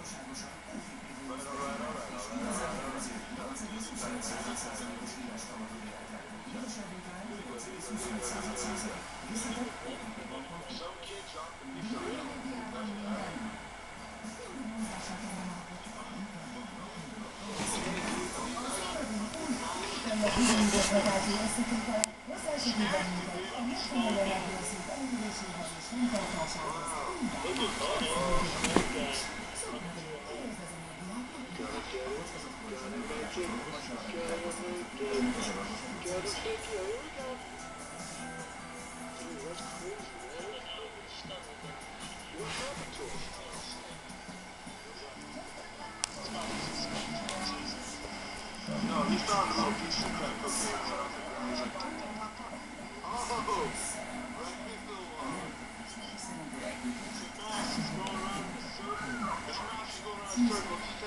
Bizonyításvatási összetétele hozzásegít bennünket a megfelelő rádiószint eléréséhez és fenntartásához minden nap. No, he's not low. He's super cocaine. Oh, right middle one. She's fast. She's going around in a circle. She's going around in a circle.